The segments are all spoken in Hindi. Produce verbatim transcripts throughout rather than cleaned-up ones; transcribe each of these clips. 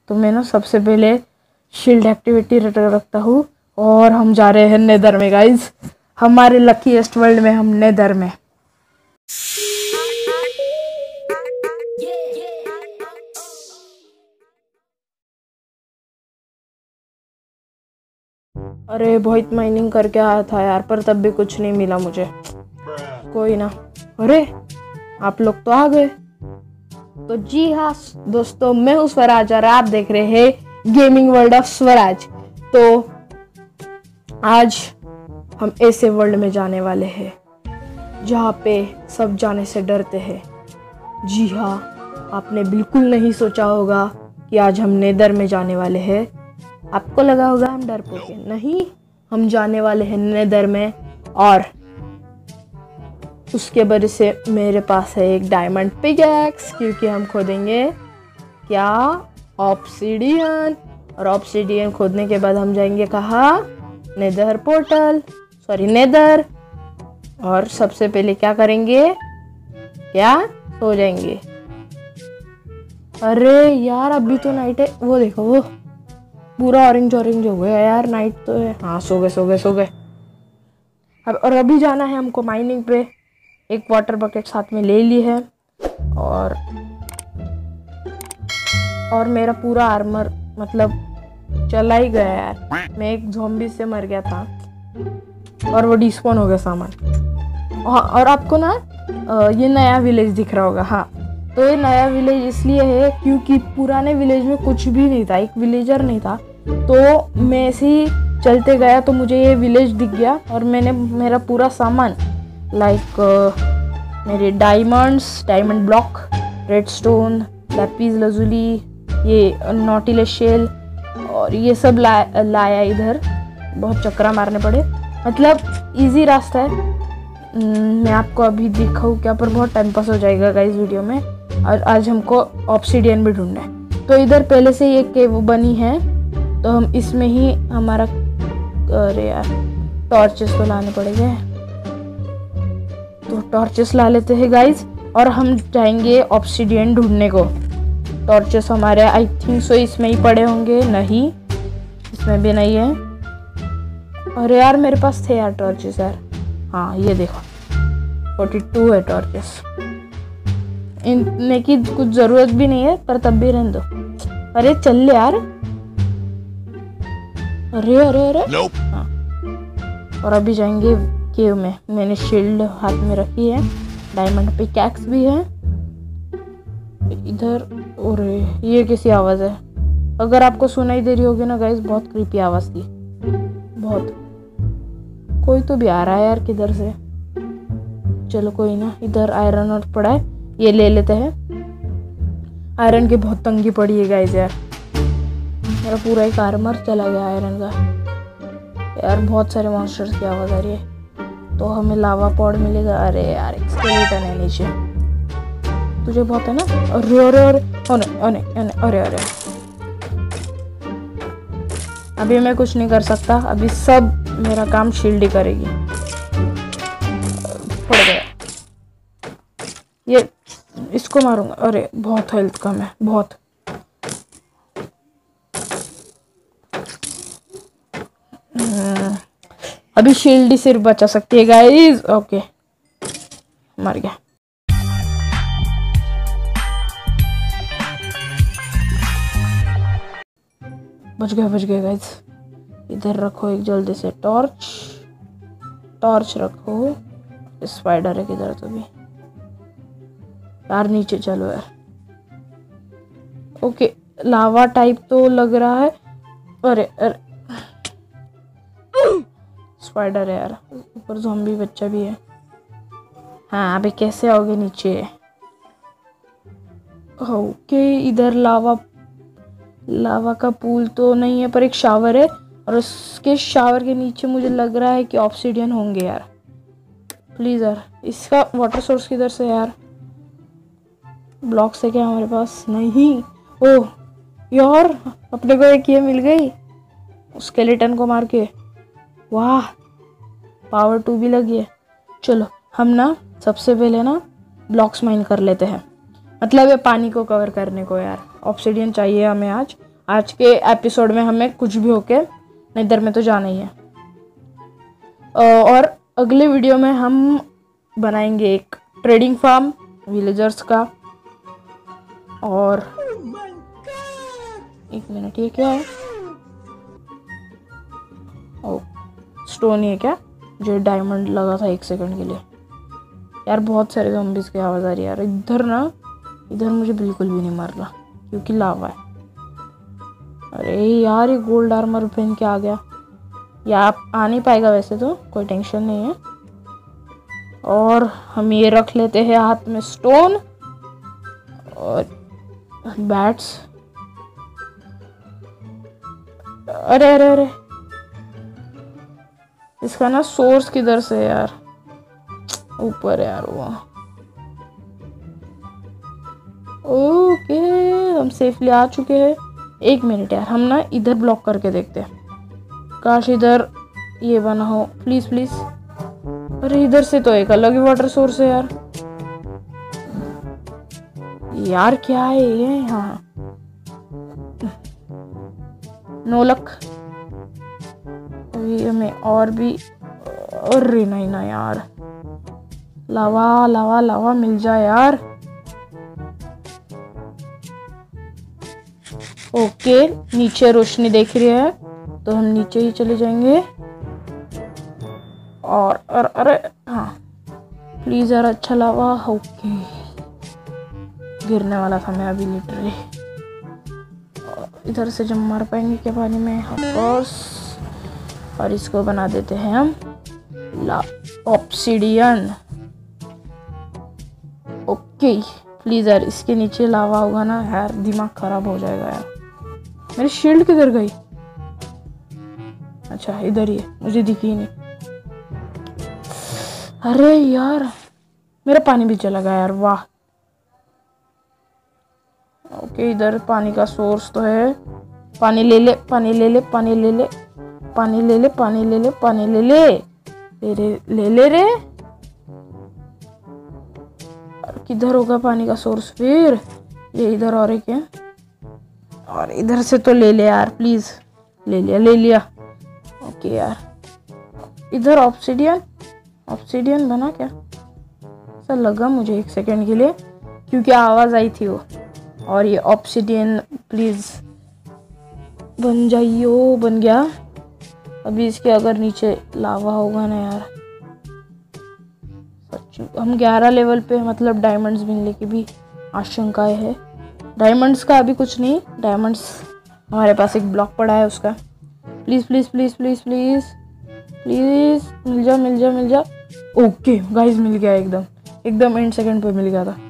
तो मैं ना सबसे पहले शील्ड एक्टिविटी रखता हूँ और हम जा रहे हैं नेदर में गाइज। हमारे लकीएस्ट वर्ल्ड में हम नेदर में। अरे बहुत माइनिंग करके आया था यार, पर तब भी कुछ नहीं मिला मुझे। कोई ना। अरे आप लोग तो आ गए। तो जी हाँ दोस्तों, मैं हूँ स्वराज और आप देख रहे हैं गेमिंग वर्ल्ड ऑफ स्वराज। तो आज हम ऐसे वर्ल्ड में जाने वाले हैं जहाँ पे सब जाने से डरते हैं। जी हाँ, आपने बिल्कुल नहीं सोचा होगा कि आज हम नेदर में जाने वाले हैं। आपको लगा होगा हम डरपोक हैं। नहीं, हम जाने वाले हैं नेदर में और उसके वजह से मेरे पास है एक डायमंड पिकैक्स, क्योंकि हम खोदेंगे क्या ऑब्सिडियन। और ऑब्सिडियन खोदने के बाद हम जाएंगे कहाँ? Nether portal, sorry nether. और सबसे पहले क्या करेंगे? क्या सो जाएंगे। अरे यार अभी तो नाइट है, वो देखो वो पूरा ऑरेंज ऑरेंज हो गया यार, नाइट तो है। हाँ सो गए सो गए सो गए। अब और अभी जाना है हमको माइनिंग पे। एक वाटर बकेट साथ में ले ली है और और मेरा पूरा आर्मर मतलब चला ही गया यार। मैं एक ज़ॉम्बी से मर गया था और वो डिस्पॉन हो गया सामान। और आपको ना ये नया विलेज दिख रहा होगा। हाँ, तो ये नया विलेज इसलिए है क्योंकि पुराने विलेज में कुछ भी नहीं था, एक विलेजर नहीं था। तो मैं ऐसे ही चलते गया तो मुझे ये विलेज दिख गया और मैंने मेरा पूरा सामान लाइक मेरे diamonds, diamond block, redstone, lapis lazuli, ये नॉटिलस शेल और ये सब ला, लाया इधर। बहुत चक्रा मारने पड़े, मतलब इजी रास्ता है। मैं आपको अभी दिखाऊँ क्या, पर बहुत टाइम पास हो जाएगा गाइस वीडियो में। और आज हमको ऑब्सिडियन भी ढूंढना है। तो इधर पहले से ये केव बनी है तो हम इसमें ही हमारा, अरे यार टॉर्चेस तो लाने पड़ेंगे। तो टॉर्चेस ला लेते हैं गाइस और हम जाएंगे ऑब्सिडियन ढूंढने को। टॉर्चेस हमारे आई थिंक सो इसमें ही पड़े होंगे। नहीं, इसमें भी नहीं है। अरे यार मेरे पास थे यार टॉर्चेस यार। हाँ ये देखो बयालीस है टॉर्चेस। इनने की कुछ जरूरत भी नहीं है, पर तब भी रहने दो। अरे चल ले यार। अरे अरे अरे nope. हाँ, और अभी जाएंगे केव में। मैंने शील्ड हाथ में रखी है, डायमंड पिकैक्स भी है इधर। और ये कैसी आवाज़ है? अगर आपको सुनाई दे रही होगी ना गाइस, बहुत क्रीपी आवाज़ थी बहुत। कोई तो भी आ रहा है यार किधर से। चलो कोई ना, इधर आयरन और पड़ा है, ये ले लेते हैं। आयरन की बहुत तंगी पड़ी है गाइस यार। मेरा पूरा एक आर्मर चला गया आयरन का यार। बहुत सारे मॉन्स्टर्स की आवाज़ आ रही है। तो हमें लावा पॉड मिलेगा। अरे यार एक स्केलेटन है नीचे। तुझे बहुत है ना? अरे अरे अरे अरे अरे अरे अरे अरे अभी मैं कुछ नहीं कर सकता। अभी सब मेरा काम शील्ड ही करेगी। पड़ गया ये, इसको मारूंगा। अरे बहुत हेल्थ कम है बहुत। अभी शील्ड ही सिर्फ बचा सकती है गाइस। ओके मर गया। बच गया बच गया गाइस। इधर रखो एक जल्दी से टॉर्च। टॉर्च रखो। स्पाइडर है किधर? तो भी यार नीचे चलो यार। ओके लावा टाइप तो लग रहा है। अरे अरे स्पाइडर है यार। ऊपर ज़ॉम्बी बच्चा भी है। हाँ अभी कैसे आओगे नीचे? ओके इधर लावा लावा का पूल तो नहीं है, पर एक शावर है और उसके शावर के नीचे मुझे लग रहा है कि ऑब्सिडियन होंगे यार। प्लीज़ यार, इसका वाटर सोर्स किधर से यार? ब्लॉक्स है क्या हमारे पास? नहीं। ओह यार अपने को एक ये मिल गई स्केलेटन को मार के। वाह पावर टू भी लगी है। चलो हम ना सबसे पहले ना ब्लॉक्स माइन कर लेते हैं, मतलब ये पानी को कवर करने को यार। ऑब्सिडियन चाहिए हमें आज। आज के एपिसोड में हमें कुछ भी होके नेदर में तो जाना ही है। और अगले वीडियो में हम बनाएंगे एक ट्रेडिंग फार्म विलेजर्स का। और एक मिनट, ये क्या है? ओ स्टोन ही है क्या? जो डायमंड लगा था एक सेकंड के लिए। यार बहुत सारे ज़ॉम्बीज़ की आवाज़ आ रही है यार। इधर ना, इधर मुझे बिल्कुल भी नहीं मार रहा क्योंकि लावा है। अरे यार, ये गोल्ड आर्मर पहन के आ गया। या आप आ नहीं पाएगा वैसे तो, कोई टेंशन नहीं है। और हम ये रख लेते हैं हाथ में स्टोन और बैट्स। अरे अरे अरे, इसका ना सोर्स किधर से है यार? ऊपर है यार वो। ओके, हम सेफली आ चुके हैं। एक मिनट यार, हम ना इधर ब्लॉक करके देखते हैं। काश इधर ये बना हो, प्लीज प्लीज। अरे इधर से तो एक अलग ही वाटर सोर्स है यार। यार क्या है ये? हाँ, नो लक। अभी हमें और भी, अरे नहीं ना यार, लावा लावा लावा मिल जाए यार। ओके, नीचे रोशनी देख रही है तो हम नीचे ही चले जाएंगे। और और अरे हाँ, प्लीज यार अच्छा लावा। ओके, गिरने वाला था मैं अभी लिटरली। इधर से जब मार पाएंगे क्या पानी में? Of course. और इसको बना देते हैं हम ला ऑब्सिडियन। ओके, प्लीज यार इसके नीचे लावा होगा ना यार, दिमाग खराब हो जाएगा यार। मेरी शील्ड किधर गई? अच्छा इधर ही है, मुझे दिखी नहीं। अरे यार, मेरा पानी भी चला गया यार, वाह। ओके, इधर पानी का सोर्स तो है। पानी ले ले, पानी ले ले, पानी ले ले, पानी ले ले, पानी ले ले, पानी ले ले, ले रे ले ले रे। किधर होगा पानी का सोर्स फिर? ये इधर और एक है। और इधर से तो ले ले यार प्लीज। ले लिया ले लिया। ओके यार, इधर ऑब्सिडियन ऑब्सिडियन बना क्या? ऐसा लगा मुझे एक सेकंड के लिए, क्योंकि आवाज आई थी वो। और ये ऑब्सिडियन प्लीज बन जाइयो। बन गया। अभी इसके अगर नीचे लावा होगा ना यार, सच हम ग्यारह लेवल पे, मतलब डायमंड्स मिलने की भी आशंकाएं है। डायमंड्स का अभी कुछ नहीं, डायमंड्स हमारे पास एक ब्लॉक पड़ा है उसका। Please please please please please please मिल जा मिल जा मिल जा। ओके गाइस, मिल गया एकदम एकदम एंड सेकंड पे मिल गया था।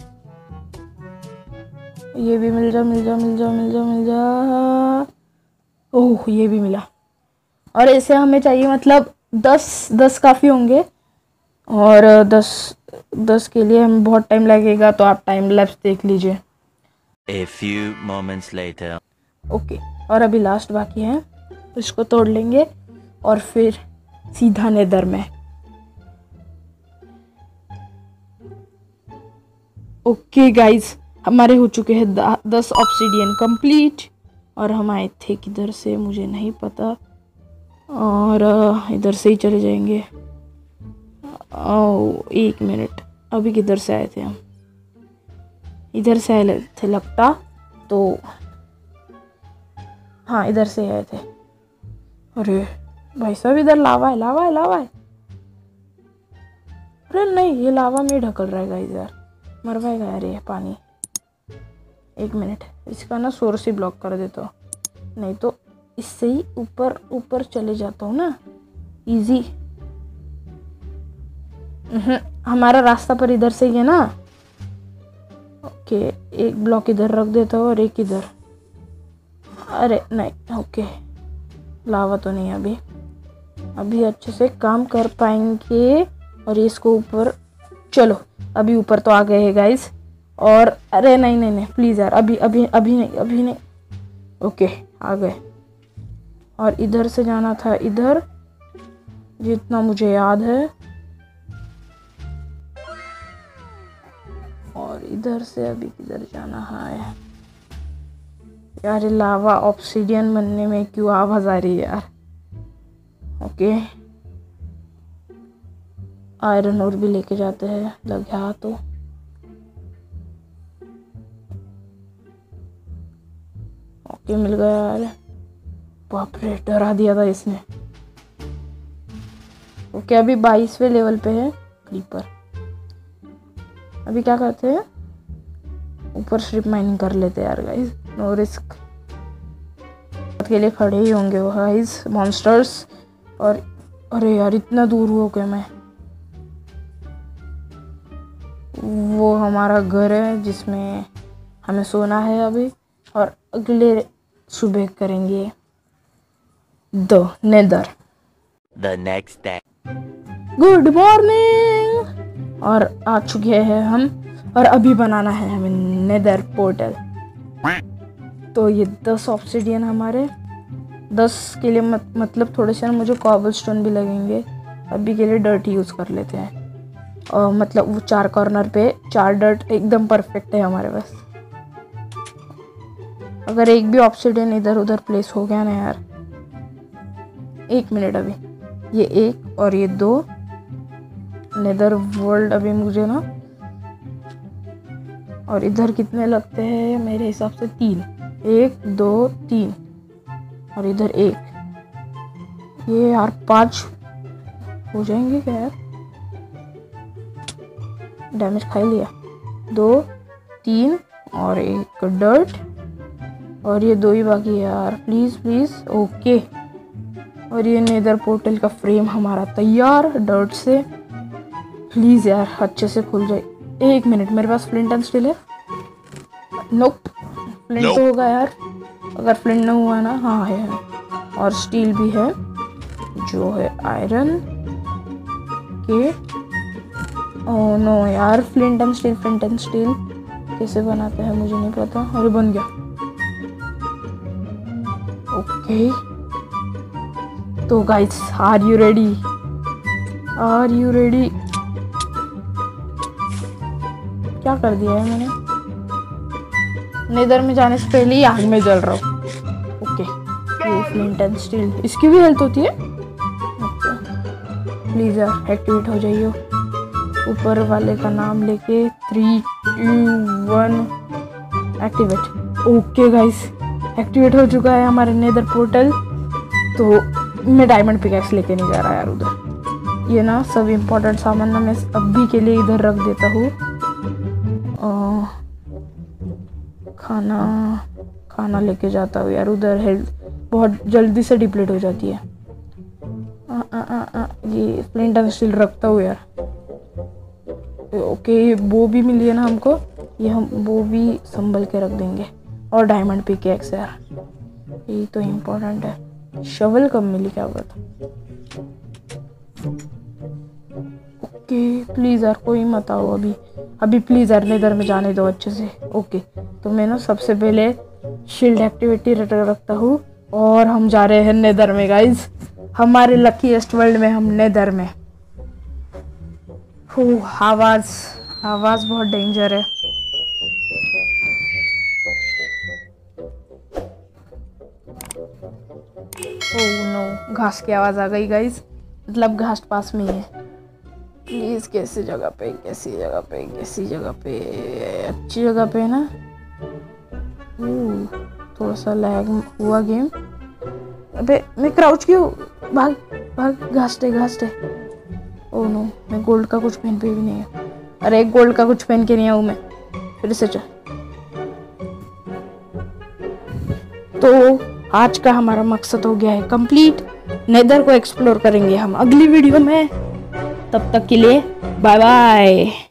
ये भी मिल जा मिल जा मिल जा मिल जा मिल जा। ओह, ये भी मिला। और ऐसे हमें चाहिए मतलब दस दस काफ़ी होंगे। और दस दस के लिए हमें बहुत टाइम लगेगा, तो आप टाइम लैप्स देख लीजिए। A few moments later. Okay, और अभी लास्ट बाकी है, इसको तोड़ लेंगे और फिर सीधा नेदर में। ओके गाइस, हमारे हो चुके हैं दस ऑब्सिडियन कंप्लीट। और हम आए थे किधर से मुझे नहीं पता, और इधर से ही चले जाएंगे। ओ एक मिनट, अभी किधर से आए थे हम? इधर से आए थे लगता तो, हाँ इधर से आए थे। अरे भाई साहब, इधर लावा है लावा है लावा है। अरे नहीं, ये लावा में ढकल रहेगा इधर, मरवाएगा यार ये पानी। एक मिनट, इसका ना सोर्स ही ब्लॉक कर देता हूँ, नहीं तो इससे ही ऊपर ऊपर चले जाता हूँ ना, इजी। हमारा रास्ता पर इधर से ही है ना। ओके, एक ब्लॉक इधर रख देता हूँ और एक इधर। अरे नहीं, ओके लावा तो नहीं, अभी अभी अच्छे से काम कर पाएंगे। और इसको ऊपर, चलो अभी ऊपर तो आ गए हैं गाइस। और अरे नहीं नहीं नहीं प्लीज़ यार, अभी अभी अभी नहीं अभी नहीं। ओके आ गए। और इधर से जाना था इधर, जितना मुझे याद है। और इधर से अभी किधर जाना है यार ये लावा ऑब्सिडियन बनने में क्यों आवाज आ रही है यार। ओके आयरन और भी लेके जाते हैं, लग गया तो। ओके मिल गया यार। बाप रे डरा दिया था इसने। ओके अभी बाईसवें लेवल पे है क्रीपर। अभी क्या करते हैं, ऊपर स्ट्रिप माइनिंग कर लेते हैं यार गाइस, नो रिस्क। के लिए खड़े ही होंगे वो गाइस मॉन्स्टर्स। और अरे यार इतना दूर हो गया मैं। वो हमारा घर है जिसमें हमें सोना है अभी, और अगले सुबह करेंगे the nether. The next day. Good morning. और आ चुके हैं हम, और अभी बनाना है हमें नेदर पोर्टल। तो ये दस ऑब्सिडियन हमारे, दस के लिए मत, मतलब थोड़े से मुझे कॉबल स्टोन भी लगेंगे। अभी के लिए डर्ट यूज़ कर लेते हैं। और मतलब वो चार कॉर्नर पे चार डर्ट एकदम परफेक्ट है हमारे पास। अगर एक भी ऑब्सिडियन इधर उधर प्लेस हो गया ना यार, एक मिनट, अभी ये एक और ये दो नेदर वर्ल्ड अभी मुझे ना, और इधर कितने लगते हैं मेरे हिसाब से तीन, एक दो तीन, और इधर एक, ये यार पांच हो जाएंगे क्या यार। डैमेज खा ही लिया। दो तीन और एक डर्ट, और ये दो ही बाकी है यार। Please please okay. और ये नेदर पोर्टल का फ्रेम हमारा तैयार डर्ट से। प्लीज यार अच्छे से खुल जाए। एक मिनट, मेरे पास फ्लिंट एंड स्टील है? Nope, flint nope. तो होगा यार। अगर फ्लिंट ना हुआ ना, हाँ है, और स्टील भी है जो है आयरन के। ओह नो यार, flint and steel, flint and steel कैसे बनाते हैं मुझे नहीं पता। अरे बन गया। ओके तो guys, are you ready? Are you ready? क्या कर दिया है मैंने? नेदर में जाने से पहले ही आग में जल रहा हूँ। ओके ये फ्लिंट एंड स्टील, इसकी भी हेल्थ होती है। ओके प्लीज यार एक्टिवेट हो जाइए। ऊपर वाले का नाम लेके three two one activate. Okay guys, activate हो चुका है हमारे नेदर पोर्टल। तो मैं डायमंड पिकैक्स लेके नहीं जा रहा यार उधर। ये ना सब इम्पोर्टेंट सामान ना मैं अभी के लिए इधर रख देता हूँ। खाना खाना लेके जाता हूँ यार उधर, हेल्थ बहुत जल्दी से डिप्लीट हो जाती है। आ, आ, आ, आ, ये फ्लिंट एंड स्टील रखता हूँ यार। ओके वो भी मिली है ना हमको, ये हम वो भी संभल के रख देंगे। और डायमंड पिकैक्स यार, ये तो इम्पोर्टेंट है। शवल कब मिली क्या पता। ओके प्लीज यार कोई मत आओ अभी अभी प्लीज यार, नेदर में जाने दो अच्छे से। ओके तो मैं ना सबसे पहले शील्ड एक्टिविटी रखता हूँ, और हम जा रहे हैं नेदर में गाइज। हमारे लकीएस्ट वर्ल्ड में, हम नेदर में। हो आवाज आवाज बहुत डेंजर है। ओह नो, घास की आवाज आ गई गाइज, मतलब घास पास में ही है। प्लीज कैसी जगह पे, कैसी जगह पे, कैसी जगह पे, अच्छी जगह पे ना। ओह थोड़ा सा लैग हुआ गेम। अबे मैं क्राउच क्यों? भाग भाग, घास दे घास दे। ओह नो, मैं गोल्ड का कुछ पहन पे भी नहीं है। अरे गोल्ड का कुछ पहन के नहीं आऊँ मैं, फिर से चल। तो आज का हमारा मकसद हो गया है कंप्लीट। नेदर को एक्सप्लोर करेंगे हम अगली वीडियो में। तब तक के लिए बाय बाय।